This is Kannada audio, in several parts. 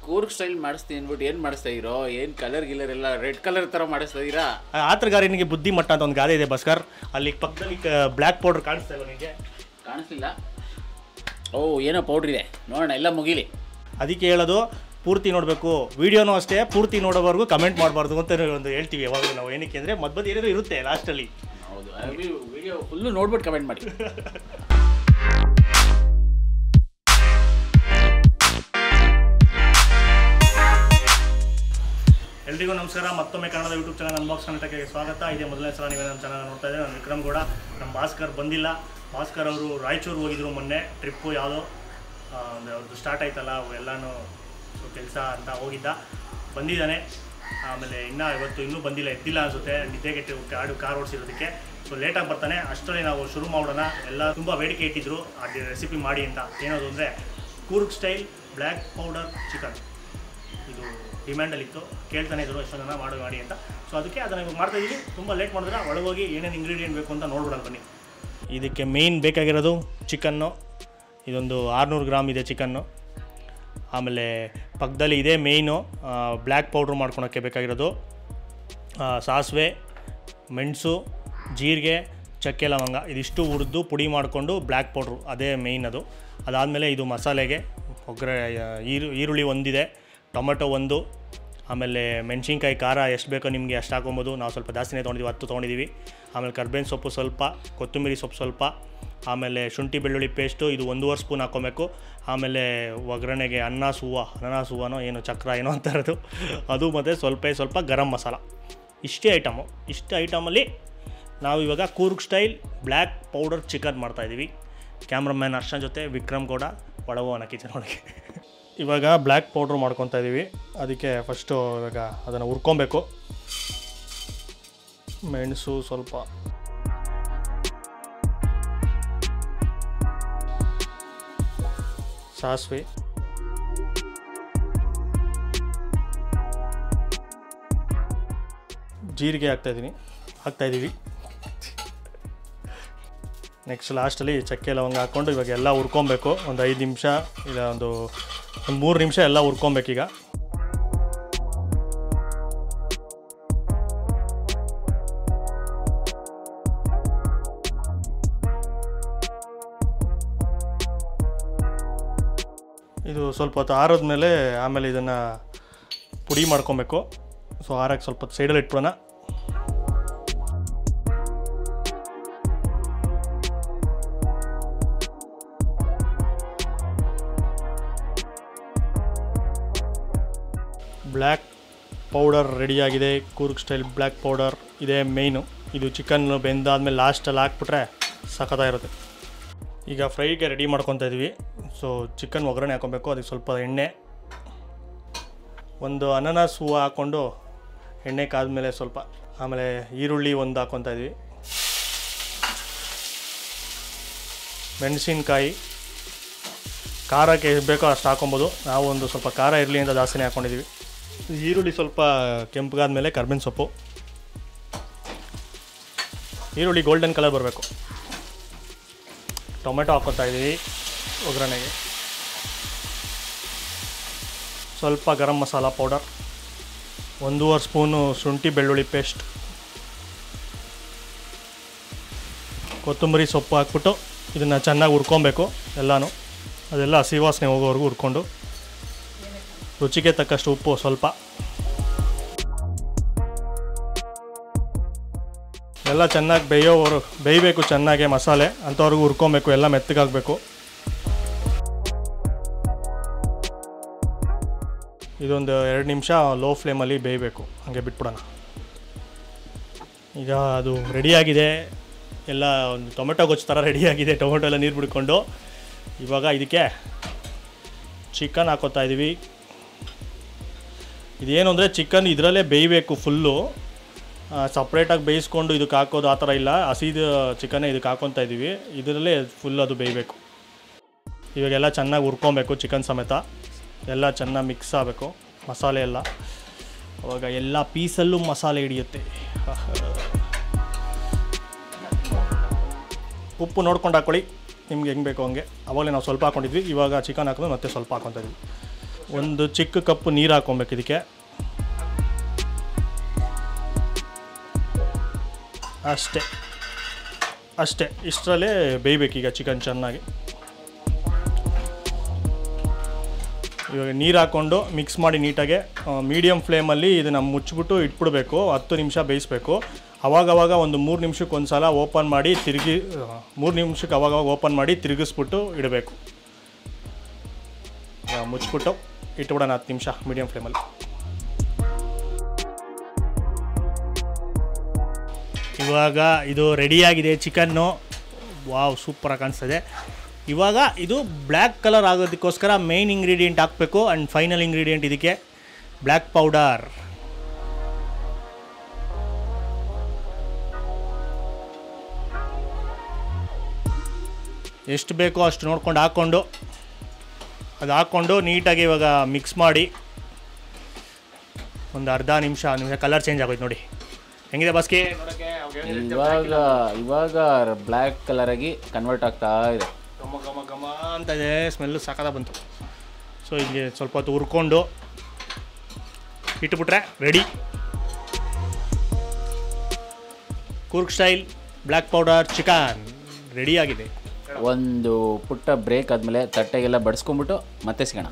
ಕೂರ್ಗ್ ಸ್ಟೈಲ್ ಮಾಡಿಸ್ತೀನಿ ಅಂದ್ಬಿಟ್ಟು ಏನು ಮಾಡಿಸ್ತಾ ಇರೋ? ಏನು ಕಲರ್ ಗಿಲ್ಲರ್ ಎಲ್ಲ ರೆಡ್ ಕಲರ್ ಥರ ಮಾಡಿಸ್ತಾ ಇದ್ದೀರಾ? ಆತ್ರಗಾರನಿಗೆ ಬುದ್ಧಿ ಮಟ್ಟ ಅಂತ ಒಂದು ಗಾದೆ ಇದೆ ಭಾಸ್ಕರ್, ಅಲ್ಲಿ ಪಕ್ಕದಲ್ಲಿ ಬ್ಲ್ಯಾಕ್ ಪೌಡರ್ ಕಾಣಿಸ್ತಾ ಇಲ್ಲ ನಿಮಗೆ? ಕಾಣಿಸ್ಲಿಲ್ಲ. ಓ ಏನೋ ಪೌಡ್ರ್ ಇದೆ, ನೋಡೋಣ ಎಲ್ಲ ಮುಗಿಲಿ. ಅದಕ್ಕೆ ಹೇಳೋದು ಪೂರ್ತಿ ನೋಡಬೇಕು, ವೀಡಿಯೋನೂ ಅಷ್ಟೇ ಪೂರ್ತಿ ನೋಡೋವರೆಗೂ ಕಮೆಂಟ್ ಮಾಡಬಾರ್ದು ಅಂತ ಒಂದು ಹೇಳ್ತೀವಿ ಯಾವಾಗಲೂ ನಾವು. ಏನಕ್ಕೆ ಅಂದರೆ ಮಧ್ಯ ಏನಾದರೂ ಇರುತ್ತೆ ಲಾಸ್ಟಲ್ಲಿ. ಹೌದು, ವಿಡಿಯೋ ಫುಲ್ಲು ನೋಡ್ಬಿಟ್ಟು ಕಮೆಂಟ್ ಮಾಡಿ. ಎಲ್ರಿಗೂ ನಮಸ್ಕಾರ. ಮತ್ತೊಮ್ಮೆ ಕನ್ನಡದ ಯೂಟ್ಯೂಬ್ ಚಾನಲ್ ಅನ್ಬಾಕ್ಸ್ ಕನ್ನಡಕ್ಕೆ ಸ್ವಾಗತ. ಇದೇ ಮೊದಲನೇ ಸಲ ನೀವೇ ನಮ್ಮ ಚಾನಲ್ ನೋಡ್ತಾ ಇದ್ದಾರೆ. ನಾನು ವಿಕ್ರಮ್ ಗೌಡ. ನಮ್ಮ ಭಾಸ್ಕರ್ ಬಂದಿಲ್ಲ. ಭಾಸ್ಕರ್ ಅವರು ರಾಯಚೂರು ಹೋಗಿದ್ರು ಮೊನ್ನೆ, ಟ್ರಿಪ್ಪು ಯಾವುದೋ ಅವ್ರದ್ದು ಸ್ಟಾರ್ಟ್ ಆಯ್ತಲ್ಲ, ಎಲ್ಲನೂ ಕೆಲಸ ಅಂತ ಹೋಗಿದ್ದ, ಬಂದಿದ್ದಾನೆ. ಆಮೇಲೆ ಇನ್ನೂ ಬಂದಿಲ್ಲ, ಎದ್ದಿಲ್ಲ ಅನಿಸುತ್ತೆ, ನಿದ್ದೆಗೆಟ್ಟು ಕಾರ್ ಓಡಿಸಿರೋದಕ್ಕೆ. ಸೊ ಲೇಟಾಗಿ ಬರ್ತಾನೆ. ಅಷ್ಟರಲ್ಲಿ ನಾವು ಶುರು ಮಾಡೋಣ. ಎಲ್ಲ ತುಂಬ ಬೇಡಿಕೆ ಇಟ್ಟಿದ್ರು ಆ ರೆಸಿಪಿ ಮಾಡಿ ಅಂತ. ಏನದು ಅಂದರೆ Coorg style black powder chicken. ಇದು ಡಿಮ್ಯಾಂಡಲ್ಲಿತ್ತು, ಕೇಳ್ತಾನೆ ಇದ್ರು ಎಷ್ಟೊಂದು ಜನ ಮಾಡಿ ಅಂತ. ಸೊ ಅದಕ್ಕೆ ಅದನ್ನು ಇವಾಗ ಮಾಡ್ತಾಯಿದ್ದೀವಿ. ತುಂಬ ಲೇಟ್ ಮಾಡಿದ್ರೆ ಒಳಗೋಗಿ ಏನೇನು ಇಂಗ್ರೀಡಿಯೆಂಟ್ ಬೇಕು ಅಂತ ನೋಡ್ಬಿಡೋಣ ಬನ್ನಿ. ಇದಕ್ಕೆ ಮೇಯ್ನ್ ಬೇಕಾಗಿರೋದು ಚಿಕನ್ನು. ಇದೊಂದು 600 ಗ್ರಾಮ್ ಇದೆ ಚಿಕನ್ನು. ಆಮೇಲೆ ಪಕ್ಕದಲ್ಲಿ ಇದೇ ಮೇಯ್ನು ಬ್ಲ್ಯಾಕ್ ಪೌಡ್ರ್ ಮಾಡ್ಕೊಳೋಕ್ಕೆ ಬೇಕಾಗಿರೋದು ಸಾಸಿವೆ, ಮೆಣಸು, ಜೀರಿಗೆ, ಚಕ್ಕೆ, ಲವಂಗ ಇದಿಷ್ಟು ಹುರಿದು ಪುಡಿ ಮಾಡಿಕೊಂಡು ಬ್ಲ್ಯಾಕ್ ಪೌಡ್ರು ಅದೇ ಮೇಯ್ನ್ ಅದು. ಅದಾದಮೇಲೆ ಇದು ಮಸಾಲೆಗೆ ಈರುಳ್ಳಿ ಒಂದಿದೆ, ಟೊಮೆಟೊ ಒಂದು, ಆಮೇಲೆ ಮೆಣಸಿನ್ಕಾಯಿ ಖಾರ ಎಷ್ಟು ಬೇಕೋ ನಿಮಗೆ ಅಷ್ಟು ಹಾಕೊಬೋದು. ನಾವು ಸ್ವಲ್ಪ ಜಾಸ್ತಿನೇ ತೊಗೊಂಡಿದ್ದೀವಿ, 10 ತೊಗೊಂಡಿದ್ದೀವಿ. ಆಮೇಲೆ ಕರ್ಬೇವಿನ ಸೊಪ್ಪು ಸ್ವಲ್ಪ, ಕೊತ್ತಂಬರಿ ಸೊಪ್ಪು ಸ್ವಲ್ಪ, ಆಮೇಲೆ ಶುಂಠಿ ಬೆಳ್ಳುಳ್ಳಿ ಪೇಸ್ಟು ಇದು 1.5 ಸ್ಪೂನ್ ಹಾಕ್ಕೊಬೇಕು. ಆಮೇಲೆ ಒಗ್ಗರಣೆಗೆ ಅನಾನಸ್ ಹೂವನೋ ಏನೋ ಚಕ್ರ ಏನೋ ಅಂತಾರದು ಅದು, ಮತ್ತು ಸ್ವಲ್ಪ ಗರಂ ಮಸಾಲ. ಇಷ್ಟೇ ಐಟಮು. ಇಷ್ಟು ಐಟಮಲ್ಲಿ ನಾವು ಇವಾಗ Coorg style black powder chicken ಮಾಡ್ತಾಯಿದ್ದೀವಿ. ಕ್ಯಾಮ್ರಾಮ್ಯಾನ್ ಅರ್ಶನ್ ಜೊತೆ ವಿಕ್ರಮ್ ಗೌಡ ಒಳಗೋಣ ಕಿಚನ್ ಒಳಗೆ. ಇವಾಗ ಬ್ಲ್ಯಾಕ್ ಪೌಡ್ರ್ ಮಾಡ್ಕೊತಾ ಇದ್ದೀವಿ. ಅದಕ್ಕೆ ಫಸ್ಟು ಇವಾಗ ಅದನ್ನು ಹುರ್ಕೊಬೇಕು. ಮೆಣಸು ಸ್ವಲ್ಪ, ಸಾಸಿವೆ, ಜೀರಿಗೆ ಹಾಕ್ತಾಯಿದ್ದೀವಿ. ನೆಕ್ಸ್ಟ್ ಲಾಸ್ಟಲ್ಲಿ ಚಕ್ಕೆ ಲವಂಗ ಹಾಕ್ಕೊಂಡು ಇವಾಗ ಎಲ್ಲ ಹುರ್ಕೊಬೇಕು. ಒಂದು 5 ನಿಮಿಷ ಇಲ್ಲ ಒಂದು 3 ನಿಮಿಷ ಎಲ್ಲ ಹುರ್ಕೊಬೇಕೀಗ. ಇದು ಸ್ವಲ್ಪ ಹೊತ್ತು ಆರಿದ್ಮೇಲೆ ಆಮೇಲೆ ಇದನ್ನು ಪುಡಿ ಮಾಡ್ಕೊಬೇಕು. ಸೊ ಆರಕ್ಕೆ ಸ್ವಲ್ಪ ಹೊತ್ತು ಸೈಡಲ್ಲಿ ಇಟ್ಬಿಡೋಣ. ಬ್ಲ್ಯಾಕ್ ಪೌಡರ್ ರೆಡಿಯಾಗಿದೆ. ಕೂರ್ಗ್ ಸ್ಟೈಲ್ ಬ್ಲ್ಯಾಕ್ ಪೌಡರ್ ಇದೇ ಮೇಯ್ನು. ಇದು ಚಿಕನ್ ಬೆಂದಾದ್ಮೇಲೆ ಲಾಸ್ಟಲ್ಲಿ ಹಾಕ್ಬಿಟ್ರೆ ಸಖತ್ತಾಗಿರುತ್ತೆ. ಈಗ ಫ್ರೈಗೆ ರೆಡಿ ಮಾಡ್ಕೊತಾ ಇದ್ವಿ. ಸೊ ಚಿಕನ್ ಒಗ್ಗರಣೆ ಹಾಕ್ಕೊಬೇಕು. ಅದಕ್ಕೆ ಸ್ವಲ್ಪ ಎಣ್ಣೆ, ಒಂದು ಅನಾನಸ್ ಹೂವು ಹಾಕ್ಕೊಂಡು ಎಣ್ಣೆ ಕಾದ್ಮೇಲೆ ಸ್ವಲ್ಪ, ಆಮೇಲೆ ಈರುಳ್ಳಿ ಒಂದು ಹಾಕ್ಕೊತಾ ಇದ್ವಿ, ಮೆಣಸಿನ್ಕಾಯಿ, ಖಾರಕ್ಕೆ ಎಷ್ಟು ಬೇಕೋ ಅಷ್ಟು ಹಾಕ್ಕೊಬೋದು. ನಾವು ಒಂದು ಸ್ವಲ್ಪ ಖಾರ ಇರಲಿ ಅಂತ ಜಾಸ್ತಿನೇ ಹಾಕ್ಕೊಂಡಿದ್ದೀವಿ. ಈರುಳ್ಳಿ ಸ್ವಲ್ಪ ಕೆಂಪಗಾದ್ಮೇಲೆ ಕರ್ಬೇವಿನ ಸೊಪ್ಪು, ಈರುಳ್ಳಿ ಗೋಲ್ಡನ್ ಕಲರ್ ಬರಬೇಕು. ಟೊಮೆಟೊ ಹಾಕ್ಕೊತಾ ಇದ್ದೀವಿ ಒಗ್ಗರಣೆಗೆ. ಸ್ವಲ್ಪ ಗರಂ ಮಸಾಲ ಪೌಡರ್, 1.5 ಸ್ಪೂನು ಶುಂಠಿ ಬೆಳ್ಳುಳ್ಳಿ ಪೇಸ್ಟ್, ಕೊತ್ತಂಬರಿ ಸೊಪ್ಪು ಹಾಕ್ಬಿಟ್ಟು ಇದನ್ನು ಚೆನ್ನಾಗಿ ಹುರ್ಕೊಬೇಕು ಎಲ್ಲನೂ. ಅದೆಲ್ಲ ಹಸಿ ವಾಸನೆ ಹೋಗೋವರೆಗೂ ಹುರ್ಕೊಂಡು, ರುಚಿಗೆ ತಕ್ಕಷ್ಟು ಉಪ್ಪು ಸ್ವಲ್ಪ, ಎಲ್ಲ ಚೆನ್ನಾಗಿ ಬೇಯಬೇಕು ಚೆನ್ನಾಗೆ ಮಸಾಲೆ ಅಂಥವ್ರಿಗೂ ಹುರ್ಕೊಬೇಕು. ಎಲ್ಲ ಮೆತ್ತಗಾಗಬೇಕು. ಇದೊಂದು 2 ನಿಮಿಷ ಲೋ ಫ್ಲೇಮಲ್ಲಿ ಬೇಯಬೇಕು, ಹಾಗೆ ಬಿಟ್ಬಿಡೋಣ. ಈಗ ಅದು ರೆಡಿಯಾಗಿದೆ. ಎಲ್ಲ ಒಂದು ಟೊಮೆಟೊ ಗೊಜ್ಜು ಥರ ರೆಡಿಯಾಗಿದೆ. ಟೊಮೆಟೊ ಎಲ್ಲ ನೀರು ಬಿಡ್ಕೊಂಡು ಇವಾಗ ಇದಕ್ಕೆ ಚಿಕನ್ ಹಾಕೋತಾ ಇದ್ದೀವಿ. ಇದೇನು ಅಂದರೆ ಚಿಕನ್ ಇದರಲ್ಲೇ ಬೇಯಬೇಕು ಫುಲ್ಲು, ಸಪ್ರೇಟಾಗಿ ಬೇಯಿಸ್ಕೊಂಡು ಇದಕ್ಕೆ ಹಾಕೋದು ಆ ಥರ ಇಲ್ಲ. ಹಸಿದು ಚಿಕನ್ನೇ ಇದಕ್ಕೆ ಹಾಕ್ಕೊತಾ ಇದ್ದೀವಿ. ಇದರಲ್ಲೇ ಫುಲ್ ಅದು ಬೇಯಬೇಕು. ಇವಾಗೆಲ್ಲ ಚೆನ್ನಾಗಿ ಹುರ್ಕೊಬೇಕು ಚಿಕನ್ ಸಮೇತ. ಎಲ್ಲ ಚೆನ್ನಾಗಿ ಮಿಕ್ಸ್ ಆಗಬೇಕು ಮಸಾಲೆ ಎಲ್ಲ. ಅವಾಗ ಎಲ್ಲ ಪೀಸಲ್ಲೂ ಮಸಾಲೆ ಹಿಡಿಯುತ್ತೆ. ಉಪ್ಪು ನೋಡ್ಕೊಂಡು ಹಾಕ್ಕೊಳ್ಳಿ ನಿಮ್ಗೆ ಹೆಂಗೆ ಬೇಕೋ ಹಂಗೆ. ಅವಾಗಲೇ ನಾವು ಸ್ವಲ್ಪ ಹಾಕ್ಕೊಂಡಿದ್ವಿ. ಇವಾಗ ಚಿಕನ್ ಹಾಕಿದ್ರೆ ಮತ್ತೆ ಸ್ವಲ್ಪ ಹಾಕ್ಕೊತಾ ಇದ್ವಿ. ಒಂದು ಚಿಕ್ಕ ಕಪ್ಪು ನೀರು ಹಾಕ್ಕೊಬೇಕು ಇದಕ್ಕೆ. ಅಷ್ಟೇ ಇಷ್ಟರಲ್ಲೇ ಬೇಯಬೇಕೀಗ ಚಿಕನ್ ಚೆನ್ನಾಗಿ. ಇವಾಗ ನೀರು ಹಾಕ್ಕೊಂಡು ಮಿಕ್ಸ್ ಮಾಡಿ ನೀಟಾಗೆ ಮೀಡಿಯಮ್ ಫ್ಲೇಮಲ್ಲಿ ಇದನ್ನು ಮುಚ್ಚಿಬಿಟ್ಟು ಇಟ್ಬಿಡ್ಬೇಕು. 10 ನಿಮಿಷ ಬೇಯಿಸ್ಬೇಕು. ಅವಾಗವಾಗ ಒಂದು 3 ನಿಮಿಷಕ್ಕೆ ಒಂದು ಸಲ ಓಪನ್ ಮಾಡಿ ಓಪನ್ ಮಾಡಿ ತಿರುಗಿಸ್ಬಿಟ್ಟು ಇಡಬೇಕು. ಮುಚ್ಚಿಬಿಟ್ಟು ಇಟ್ಬಿಡೋಣ 10 ನಿಮಿಷ ಮೀಡಿಯಮ್ ಫ್ಲೇಮಲ್ಲಿ. ಇವಾಗ ಇದು ರೆಡಿಯಾಗಿದೆ ಚಿಕನ್ನು. ವಾವ್, ಸೂಪರಾಗಿ ಕಾಣಿಸ್ತದೆ. ಇವಾಗ ಇದು ಬ್ಲ್ಯಾಕ್ ಕಲರ್ ಆಗೋದಕ್ಕೋಸ್ಕರ ಮೇಯ್ನ್ ಇಂಗ್ರೀಡಿಯೆಂಟ್ ಹಾಕಬೇಕು. ಆ್ಯಂಡ್ ಫೈನಲ್ ಇಂಗ್ರೀಡಿಯೆಂಟ್ ಇದಕ್ಕೆ ಬ್ಲ್ಯಾಕ್ ಪೌಡರ್. ಎಷ್ಟು ಬೇಕೋ ಅಷ್ಟು ನೋಡ್ಕೊಂಡು ಹಾಕ್ಕೊಂಡು ನೀಟಾಗಿ ಇವಾಗ ಮಿಕ್ಸ್ ಮಾಡಿ ಒಂದು ಅರ್ಧ ನಿಮಿಷ ಕಲರ್ ಚೇಂಜ್ ಆಗೋಯ್ತು ನೋಡಿ. ಹೆಂಗಿದೆ ಬಾಸ್ಕಿ ನೋಡೋಕ್ಕೆ? ಇವಾಗ ಬ್ಲ್ಯಾಕ್ ಕಲರಾಗಿ ಕನ್ವರ್ಟ್ ಆಗ್ತಾ ಇದೆ. ಘಮ ಅಂತ ಇದೆ, ಸ್ಮೆಲ್ಲು ಸಾಕಾದ ಬಂತು. ಸೊ ಇಲ್ಲಿ ಸ್ವಲ್ಪ ಹೊತ್ತು ಹುರ್ಕೊಂಡು ಇಟ್ಬಿಟ್ರೆ ready. Coorg style black powder chicken ರೆಡಿಯಾಗಿದೆ. ಒಂದು ಪುಟ್ಟ ಬ್ರೇಕ್ ಆದಮೇಲೆ ತಟ್ಟೆಗೆಲ್ಲ ಬಡಿಸ್ಕೊಂಬಿಟ್ಟು ಮತ್ತೆ ಸಿಗೋಣ.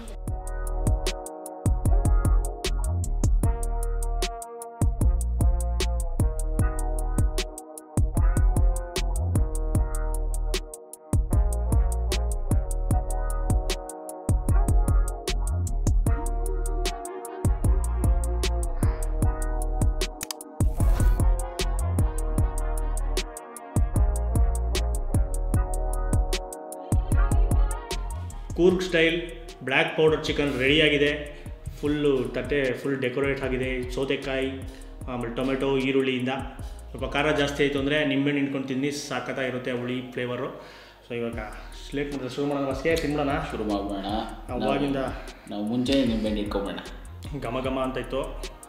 Coorg style black powder chicken ರೆಡಿಯಾಗಿದೆ. ತಟ್ಟೆ ಫುಲ್ ಡೆಕೋರೇಟ್ ಆಗಿದೆ. ಸೌತೆಕಾಯಿ ಆಮೇಲೆ ಟೊಮೆಟೊ ಈರುಳ್ಳಿಯಿಂದ. ಸ್ವಲ್ಪ ಖಾರ ಜಾಸ್ತಿ ಆಯಿತು ಅಂದರೆ ನಿಂಬೆಹಣ್ಣು ಹಿಂಡ್ಕೊಂಡು ತಿನ್ನಿ, ಸಾಕತ್ತಾಗಿರುತ್ತೆ ಹುಳಿ ಫ್ಲೇವರು. ಸೊ ಇವಾಗ ಸ್ಲೇಟ್ ಮಾಡಿದ್ರೆ ಶುರು ಮಾಡೋಣ. ಬಸ್ಗೆ ತಿನ್ಬಿಡೋಣ, ಶುರು ಮಾಡೋಣ. ಅವಾಗಿಂದ ನಾವು ಮುಂಚೆ ನಿಂಬೆಹಣ್ಣು ಇಟ್ಕೊಂಬೋಣ. ಘಮ ಅಂತಾಯಿತು.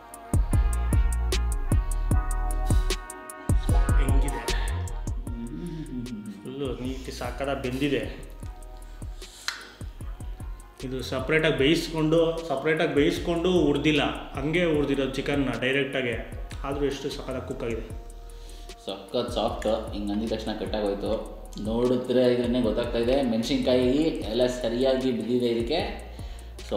ಹೆಂಗಿದೆ? ಫುಲ್ಲು ನೀಟಿ ಸಾಕದ ಬೆಂದಿದೆ. ಇದು ಸಪ್ರೇಟಾಗಿ ಬೇಯಿಸ್ಕೊಂಡು ಹುರಿದಿಲ್ಲ, ಹಂಗೆ ಹುರಿದಿರೋದು ಚಿಕನ್ನ ಡೈರೆಕ್ಟಾಗೆ. ಆದರೂ ಎಷ್ಟು ಸಖತ್ತಾಗಿ ಕುಕ್ ಆಗಿದೆ. ಸಖತ್ ಸಾಫ್ಟ್. ಹಿಂಗೆ ಅಂದಿದ ತಕ್ಷಣ ಕಟ್ಟಾಗೋಯ್ತು. ನೋಡಿದ್ರೆ ಇದನ್ನೇ ಗೊತ್ತಾಗ್ತಾ ಇದೆ, ಮೆಣಸಿನ್ಕಾಯಿ ಎಲ್ಲ ಸರಿಯಾಗಿ ಬಿದ್ದಿದೆ ಇದಕ್ಕೆ. ಸೊ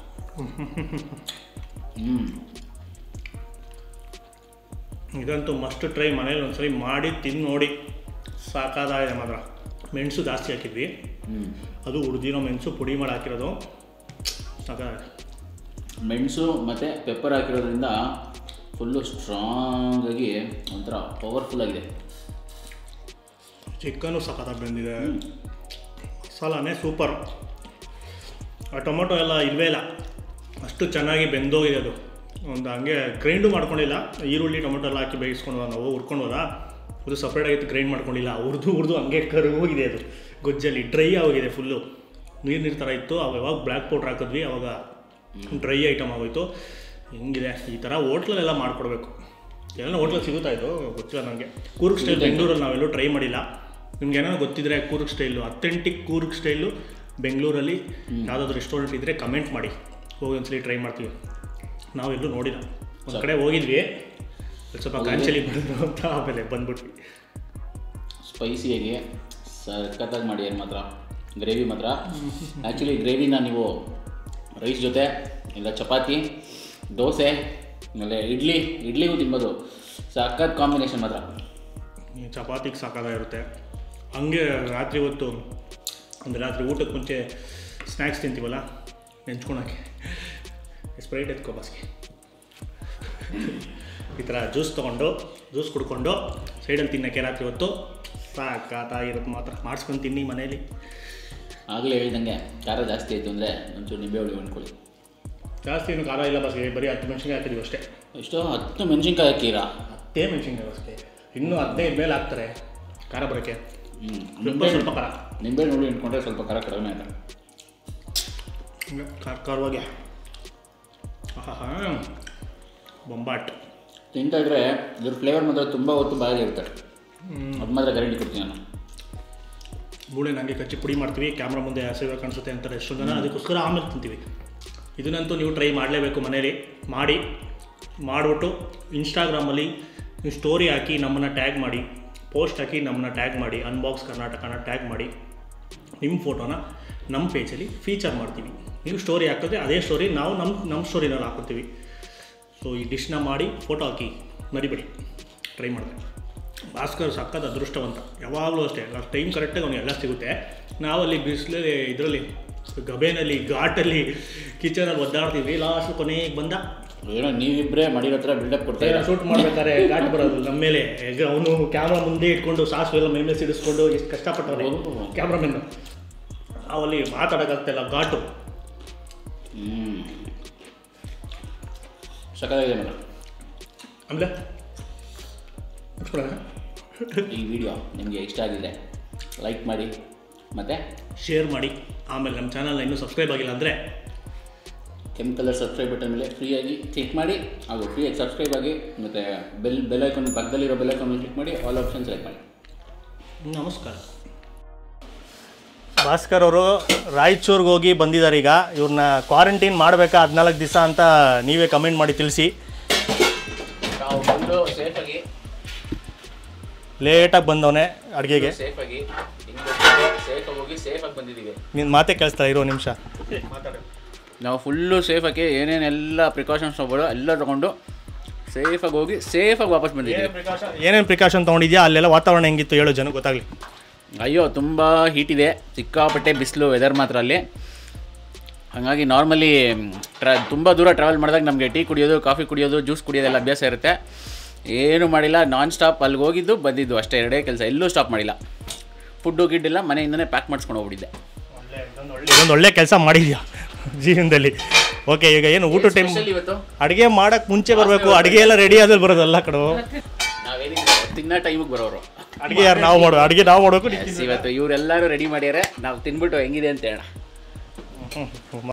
ಇದಂತೂ ಮಸ್ಟ್ ಟ್ರೈ. ಮನೇಲಿ ಒಂದ್ಸರಿ ಮಾಡಿ ತಿಂದು ನೋಡಿ, ಸಾಕಾಗಿದೆ ಮಾತ್ರ. ಮೆಣಸು ಜಾಸ್ತಿ ಹಾಕಿದ್ವಿ, ಅದು ಹುರಿದಿರೋ ಮೆಣಸು ಪುಡಿ ಮಾಡಿ ಹಾಕಿರೋದು. ಸಾಕಾಗಿದೆ. ಮೆಣಸು ಮತ್ತು ಪೆಪ್ಪರ್ ಹಾಕಿರೋದ್ರಿಂದ ಫುಲ್ಲು ಸ್ಟ್ರಾಂಗಾಗಿ ಒಂಥರ ಪವರ್ಫುಲ್ ಆಗಿದೆ. ಚಿಕನ್ನು ಸಖತ್ತಾಗಿ ಬೆಂದಿದೆ. ಮಸಾಲಾನೇ ಸೂಪರ್. ಆ ಟೊಮೊಟೊ ಎಲ್ಲ ಇಲ್ಲವೇ ಇಲ್ಲ, ಅಷ್ಟು ಚೆನ್ನಾಗಿ ಬೆಂದೋಗಿದೆ ಅದು. ಒಂದು ಹಂಗೆ ಗ್ರೈಂಡು ಮಾಡ್ಕೊಂಡಿಲ್ಲ. ಈರುಳ್ಳಿ ಟೊಮೊಟೊ ಎಲ್ಲ ಹಾಕಿ ಬೇಯಿಸ್ಕೊಂಡು ನಾವು ಹುರ್ಕೊಂಡೋದ, ಅದು ಸಪ್ರೇಟಾಗಿತ್ತು, ಗ್ರೈಂಡ್ ಮಾಡ್ಕೊಂಡಿಲ್ಲ. ಹುರಿದು ಹಂಗೆ ಕರಗೋಗಿದೆ ಅದು. ಗೊಜ್ಜಲ್ಲಿ ಡ್ರೈ ಆಗೋಗಿದೆ ಫುಲ್ಲು. ನೀರು ಥರ ಇತ್ತು. ಯಾವಾಗ ಬ್ಲ್ಯಾಕ್ ಪೌಡ್ರ್ ಹಾಕಿದ್ವಿ ಆವಾಗ ಡ್ರೈ ಐಟಮ್ ಆಗೋಯ್ತು. ಹಿಂಗಿದೆ. ಈ ಥರ ಹೋಟ್ಲಲ್ಲೆಲ್ಲ ಮಾಡಿಕೊಡ್ಬೇಕು. ಎಲ್ಲ ಹೋಟ್ಲಲ್ಲಿ ಸಿಗುತ್ತಾ ಇದು ಗೊತ್ತಿಲ್ಲ ನನಗೆ. ಕೂರ್ಗ್ ಸ್ಟೈಲ್ ಬೆಂಗಳೂರಲ್ಲಿ ನಾವೆಲ್ಲೂ ಟ್ರೈ ಮಾಡಿಲ್ಲ. ನಿಮ್ಗೆ ಏನಾದ್ರು ಗೊತ್ತಿದ್ರೆ Coorg style, authentic Coorg style ಬೆಂಗಳೂರಲ್ಲಿ ಯಾವುದಾದ್ರೂ ರೆಸ್ಟೋರೆಂಟ್ ಇದ್ದರೆ ಕಮೆಂಟ್ ಮಾಡಿ, ಹೋಗಿ ಒಂದ್ಸಲಿ ಟ್ರೈ ಮಾಡ್ತೀವಿ. ನಾವೆಲ್ಲೂ ನೋಡಿಲ್ಲ. ಒಂದು ಕಡೆ ಹೋಗಿದ್ವಿ, ಸ್ವಲ್ಪ ಗಾಂಚಲಿ ಬಂದರು ಅಂತ, ಆಮೇಲೆ ಬಂದ್ಬಿಟ್ವಿ. ಸ್ಪೈಸಿಯಾಗಿ ಸಖತ್ತಾಗಿ ಮಾಡಿ. ಏನು ಮಾತ್ರ ಗ್ರೇವಿ ಮಾತ್ರ. ಆ್ಯಕ್ಚುಲಿ ಗ್ರೇವಿನ ನೀವು ರೈಸ್ ಜೊತೆ ಇಲ್ಲ ಚಪಾತಿ, ದೋಸೆ, ಆಮೇಲೆ ಇಡ್ಲಿಗೂ ತಿನ್ಬೋದು. ಸಖತ್ ಕಾಂಬಿನೇಷನ್ ಮಾತ್ರ. ಚಪಾತಿಗೆ ಸಾಕಾಗಿರುತ್ತೆ. ಹಂಗೆ ರಾತ್ರಿ ಹೊತ್ತು ಅಂದರೆ ರಾತ್ರಿ ಊಟಕ್ಕೆ ಮುಂಚೆ ಸ್ನ್ಯಾಕ್ಸ್ ತಿಂತೀವಲ್ಲ, ನೆಂಚ್ಕೊಳಕ್ಕೆ ಸ್ಪ್ರೈಟ್ ಎತ್ಕೋ ಬಾಸ್ಗೆ. ಈ ಥರ ಜ್ಯೂಸ್ ಕುಡ್ಕೊಂಡು ಸೈಡಲ್ಲಿ ತಿನ್ನೋಕ್ಕೆ ರಾತ್ರಿ ಹೊತ್ತು ಸಾಕಾಗಿರುತ್ತೆ ಮಾತ್ರ. ಮಾಡಿಸ್ಕೊಂಡು ತಿನ್ನಿ ಮನೇಲಿ. ಆಗಲೇ ಹೇಳಿದಂಗೆ ಖಾರ ಜಾಸ್ತಿ ಆಯಿತು ಅಂದರೆ ಒಂಚೂರು ನಿಂಬೆ ಹುಳಿ ಹೊಂದ್ಕೊಳ್ಳಿ. ಜಾಸ್ತಿ ಏನು ಖಾರ ಇಲ್ಲ ಬಸ್ಗೆ, ಬರೀ 10 ಮೆಣಸಿನ್ಕಾಯಿ ಹಾಕಿದ್ದೀವಿ ಅಷ್ಟೇ. ಎಷ್ಟು 10 ಮೆಣಸಿನ್ಕಾಯಿ ಹಾಕಿರಾ? 10 ಮೆಣಸಿನ್ಕಾಯಿ ಬಸ್ಗೆ. ಇನ್ನೂ 15 ಮೇಲೆ ಹಾಕ್ತಾರೆ ಖಾರ ಬರೋಕ್ಕೆ. ಸ್ವಲ್ಪ ಖಾರ, ನಿಂಬೆ ಹುಳಿ ಇಟ್ಕೊಂಡ್ರೆ ಸ್ವಲ್ಪ ಖಾರ ಕಡಿಮೆ ಆಯ್ತು. ಖಾರವಾಗಿ ಬೊಂಬಾಟ್ ತಿಂತಾಯಿದ್ರೆ ಇದ್ರ ಫ್ಲೇವರ್ ಮಾತ್ರ ತುಂಬ ಹೊತ್ತು ಬಾಯಾಗಿರುತ್ತೆ. ಅದು ಮಾತ್ರ ಗ್ಯಾರಂಟಿ ಕೊಡ್ತೀನಿ ನಾನು. ಮೂಳೆ ನನಗೆ ಕಚ್ಚಿ ಪುಡಿ ಮಾಡ್ತೀವಿ, ಕ್ಯಾಮ್ರಾ ಮುಂದೆ ಹಸಿವೆ ಕಾಣಿಸುತ್ತೆ ಅಂತಾರೆ ಎಷ್ಟೊಂದು ಜನ, ಅದಕ್ಕೋಸ್ಕರ ಆಮೇಲೆ ತಿಂತೀವಿ. ಇದನ್ನಂತೂ ನೀವು ಟ್ರೈ ಮಾಡಲೇಬೇಕು ಮನೇಲಿ. ಮಾಡಿಬಿಟ್ಟು ಇನ್ಸ್ಟಾಗ್ರಾಮಲ್ಲಿ ನೀವು ಸ್ಟೋರಿ ಹಾಕಿ ನಮ್ಮನ್ನು ಟ್ಯಾಗ್ ಮಾಡಿ, ಪೋಸ್ಟ್ ಹಾಕಿ ನಮ್ಮನ್ನು ಟ್ಯಾಗ್ ಮಾಡಿ, ಅನ್ಬಾಕ್ಸ್ ಕರ್ನಾಟಕನ ಟ್ಯಾಗ್ ಮಾಡಿ. ನಿಮ್ಮ ಫೋಟೋನ ನಮ್ಮ ಪೇಜಲ್ಲಿ ಫೀಚರ್ ಮಾಡ್ತೀವಿ. ನೀವು ಸ್ಟೋರಿ ಹಾಕಿದ್ರೆ ಅದೇ ಸ್ಟೋರಿ ನಾವು ನಮ್ಮ ಸ್ಟೋರಿನಲ್ಲಿ ಹಾಕೋತೀವಿ. ಸೊ ಈ ಡಿಶ್ನ ಮಾಡಿ ಫೋಟೋ ಹಾಕಿ ಮರಿಬೇಡಿ, ಟ್ರೈ ಮಾಡಿದೆ. ಭಾಸ್ಕರ್ ಸಕ್ಕತ್ ಅದೃಷ್ಟವಂತ, ಯಾವಾಗಲೂ ಅಷ್ಟೇ ಟೈಮ್ ಕರೆಕ್ಟಾಗಿ ಅವನಿಗೆ ಎಲ್ಲ ಸಿಗುತ್ತೆ. ನಾವಲ್ಲಿ ಬಿಸಿಲಲ್ಲಿ ಇದರಲ್ಲಿ ಗಬೇನಲ್ಲಿ ಘಾಟಲ್ಲಿ ಕಿಚನಲ್ಲಿ ಒದ್ದಾಡ್ತೀವಿ. ಲಾಸ್ಟ್ ಕೊನೆಗೆ ಬಂದ ಏನೋ ನೀವಿಬ್ಬರೇ ಮಾಡಿರೋ ಹತ್ರ ಬಿಲ್ಡಪ್ ಕೊಡ್ತಾರೆ. ಶೂಟ್ ಮಾಡ್ಬೇಕಾದ್ರೆ ಘಾಟ್ ಬರೋದು ನಮ್ಮ ಮೇಲೆ. ಅವನು ಕ್ಯಾಮ್ರಾ ಮುಂದೆ ಇಟ್ಕೊಂಡು ಸಾಸು ಎಲ್ಲ ಮೈ ಮೇಲೆ ಸಿಡಿಸ್ಕೊಂಡು ಎಷ್ಟು ಕಷ್ಟಪಟ್ಟವ್ರೆ ಕ್ಯಾಮ್ರಾಮೆನ್ನು. ನಾವಲ್ಲಿ ಮಾತಾಡೋಕ್ಕಾಗ್ತಾಯಿಲ್ಲ, ಘಾಟು. ಸಕ್ಕತ್ತಾಗಿದೆ ಮೇಡಮ್. ಆಮೇಲೆ ಈ ವಿಡಿಯೋ ನಿಮಗೆ ಇಷ್ಟ ಆಗಿದೆ ಲೈಕ್ ಮಾಡಿ ಮತ್ತು ಶೇರ್ ಮಾಡಿ. ಆಮೇಲೆ ನಮ್ಮ ಚಾನಲ್ನ ಇನ್ನೂ ಸಬ್ಸ್ಕ್ರೈಬ್ ಆಗಿಲ್ಲ ಅಂದರೆ ಕೆಂಪು ಕಲರ್ ಸಬ್ಸ್ಕ್ರೈಬ್ ಬಟನ್ ಮೇಲೆ ಫ್ರೀಯಾಗಿ ಕ್ಲಿಕ್ ಮಾಡಿ, ಹಾಗೂ ಫ್ರೀಯಾಗಿ ಸಬ್ಸ್ಕ್ರೈಬ್ ಆಗಿ, ಮತ್ತು ಬೆಲ್ ಐಕಾನ್ ಪಕ್ಕದಲ್ಲಿರೋ ಬೆಲ್ ಐಕಾನ್ ಕ್ಲಿಕ್ ಮಾಡಿ, ಆಲ್ ಆಪ್ಷನ್ ಸೆಲೆಕ್ಟ್ ಮಾಡಿ. ನಮಸ್ಕಾರ. ಭಾಸ್ಕರ್ ಅವರು ರಾಯಚೂರಿಗೆ ಹೋಗಿ ಬಂದಿದ್ದಾರೆ. ಈಗ ಇವ್ರನ್ನ ಕ್ವಾರಂಟೈನ್ ಮಾಡಬೇಕಾ 14 ದಿವಸ ಅಂತ ನೀವೇ ಕಮೆಂಟ್ ಮಾಡಿ ತಿಳಿಸಿ. ನಾವು ಸೇಫಾಗಿ ಲೇಟಾಗಿ ಬಂದವನೇ ಅಡುಗೆಗೆ. ಸೇಫಾಗಿ ಹೋಗಿ ಸೇಫಾಗಿ ಬಂದಿದ್ದೀವಿ. ನಿನ್ನ ಮಾತೇ ಕೇಳಿಸ್ತಾ ಇರೋ ನಿಮಿಷ ಮಾತಾಡ. ನಾವು ಫುಲ್ಲು ಸೇಫಾಗಿ ಏನೇನೆಲ್ಲ ಪ್ರಿಕಾಷನ್ಸ್ ತೊಗೊಳ್ಳೋ ಎಲ್ಲ ತೊಗೊಂಡು ಸೇಫಾಗಿ ಹೋಗಿ ಸೇಫಾಗಿ ವಾಪಸ್ ಬಂದಿದ್ದೀವಿ. ಏನೇನು ಪ್ರಿಕಾಷನ್ ತೊಗೊಂಡಿದ್ಯಾ? ಅಲ್ಲೆಲ್ಲ ವಾತಾವರಣ ಹೆಂಗಿತ್ತು ಹೇಳೋ ಜನಕ್ಕೆ ಗೊತ್ತಾಗಲಿ. ಅಯ್ಯೋ ತುಂಬ ಹೀಟ್ ಇದೆ, ಸಿಕ್ಕಾಪಟ್ಟೆ ಬಿಸಿಲು ವೆದರ್ ಮಾತ್ರ ಅಲ್ಲಿ. ಹಾಗಾಗಿ ನಾರ್ಮಲಿ ತುಂಬ ದೂರ ಟ್ರಾವೆಲ್ ಮಾಡಿದಾಗ ನಮಗೆ ಟೀ ಕುಡಿಯೋದು, ಕಾಫಿ ಕುಡಿಯೋದು, ಜ್ಯೂಸ್ ಕುಡಿಯೋದೆಲ್ಲ ಅಭ್ಯಾಸ ಇರುತ್ತೆ. ಏನೂ ಮಾಡಿಲ್ಲ, ನಾನ್ ಸ್ಟಾಪ್ ಅಲ್ಲಿಗೆ ಹೋಗಿದ್ದು ಬಂದಿದ್ದು ಅಷ್ಟೇ, ಎರಡೇ ಕೆಲಸ, ಎಲ್ಲೂ ಸ್ಟಾಪ್ ಮಾಡಿಲ್ಲ. ಫುಡ್ಡು ಗಿಡ್ಡೆಲ್ಲ ಮನೆಯಿಂದನೇ ಪ್ಯಾಕ್ ಮಾಡಿಸ್ಕೊಂಡು ಹೋಗ್ಬಿಟ್ಟಿದ್ದೆ. ಇದೊಂದು ಒಳ್ಳೆ ಕೆಲಸ ಮಾಡಿದ್ಯಾ ಜೀವನದಲ್ಲಿ. ಓಕೆ, ಈಗ ಏನು ಊಟ ಟೈಮ್ ಇವತ್ತು ಅಡುಗೆ ಮಾಡೋಕ್ಕೆ ಮುಂಚೆ ಬರಬೇಕು, ಅಡುಗೆ ಎಲ್ಲ ರೆಡಿ ಆದಲ್ಲಿ ಬರೋದಲ್ಲ ಕಡೆ. ನಾವೇನಿಲ್ಲ ತಿನ್ನೋ ಟೈಮಿಗೆ ಬರೋರು. ಅಡುಗೆ ಯಾರು ನಾವು ಮಾಡೋ, ಅಡುಗೆ ನಾವು ಮಾಡೋಕು. ಇವತ್ತು ಇವರೆಲ್ಲರೂ ರೆಡಿ ಮಾಡ್ಯಾರೆ, ನಾವು ತಿನ್ಬಿಟ್ಟು ಹೆಂಗಿದೆ ಅಂತ ಹೇಳ.